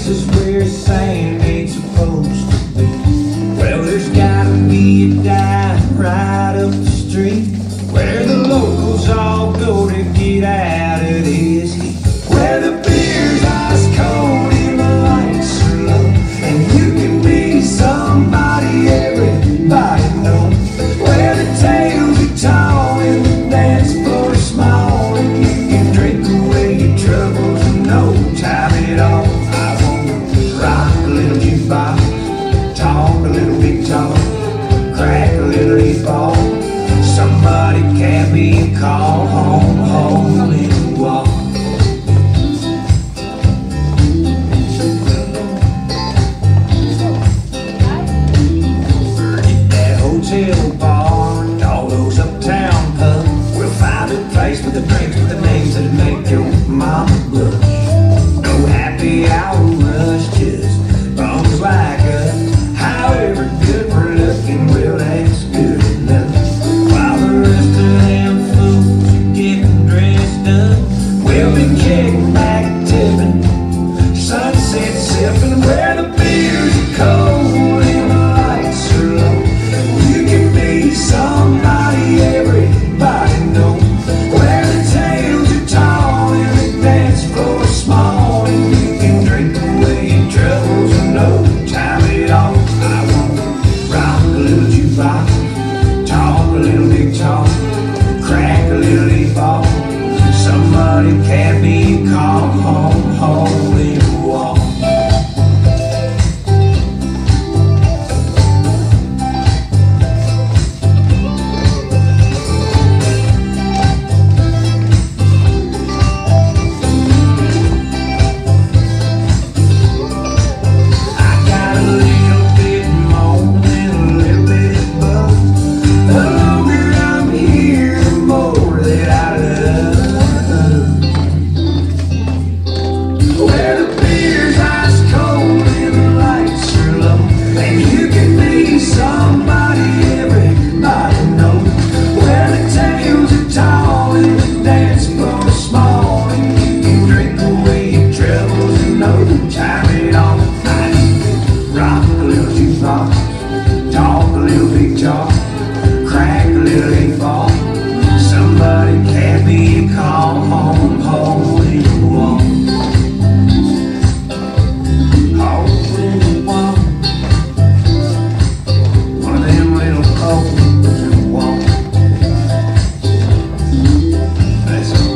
places where sand ain't supposed to be. Well, there's gotta be a dive right up the street where the locals all go to get out of this heat. Where the beer's ice cold and the lights are low, and you can be somebody everybody knows. Where the tales are tall and the dance floor is small, and you can drink away your troubles and no time at all. I wanna rock a little jukebox, talk a little big talk, crack a little leaf ball. Somebody can be and call home, home and walk. Forget that hotel bar and all those uptown pubs. We'll find a place with the drinks with the names that make your mama blush. No happy hour rush, just bums like us. However good we're looking, well, that's good enough. While the rest of them fools are getting dressed up, we'll be kicking back, tipping, sunset sipping. Where the beers are cold and the lights are low, you can be somebody everybody knows. Where the tales are tall and the dance floor is small, and you can drink away your troubles and no time at all. I wanna rock a little jukebox, talk a little big talk, crack a little leaf ball. Somebody can be called home, home and walk. I got a little bit more and a little bit above. The longer I'm here, the more that I love. Where the beer's ice cold and the lights are low, and you can be somebody everybody knows. Where the tales are tall and the dance floor is small, and you can drink away your troubles and no time at all. I need to rock a little jukebox, talk a little big talk, crack a little leaf ball. Somebody can be called home, home and walk. Home and walk. One of them little hoes and walk. That's all.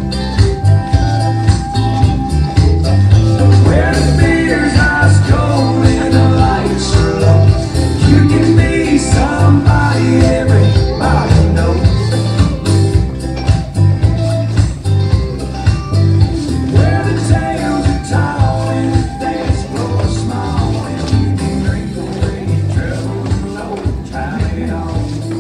Where the beer's ice cold and the lights are low, you can be somebody everybody knows. Where the tales are tall and the dance floor is small, and you can drink away your troubles and no time at all.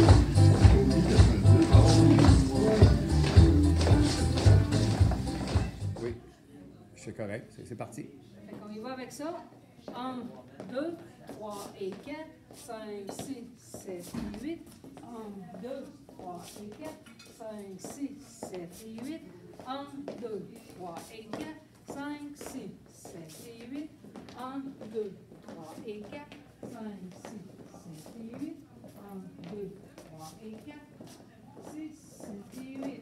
Oui, c'est correct, c'est parti. Fait qu'on y va avec ça. 1, 2, 3 et 4, 5, 6, 7 et 8. 1, 2, 3 et 4, 5, 6, 7 et 8. 1, 2, 3 et 4, 5, 6, 7 et 8. 1, 2, 3 et 4, 5, 6, 7 et 8. 1, 2, 3 et 4, 6, 7 et 8.